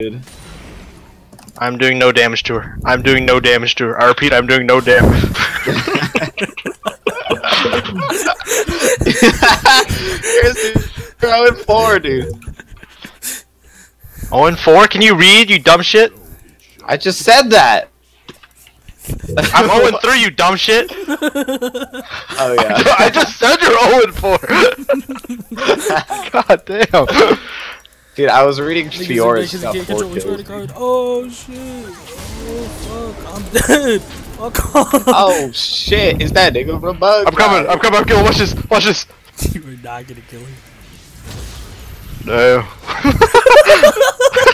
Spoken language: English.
I'm doing no damage to her. I'm doing no damage to her. I repeat, I'm doing no damage. You're 0-4, dude. 0-4? Can you read, you dumb shit? I just said that. I'm 0-3, you dumb shit. Oh yeah. I just said you're 0-4. God damn. Dude, I was reading Fiora's stuff. Oh shit! Oh fuck! I'm dead. Fuck off! Oh shit! Is that nigga from Bug? I'm coming. I'm coming. I'm killing. Watch this. Watch this. You were not gonna kill him. No.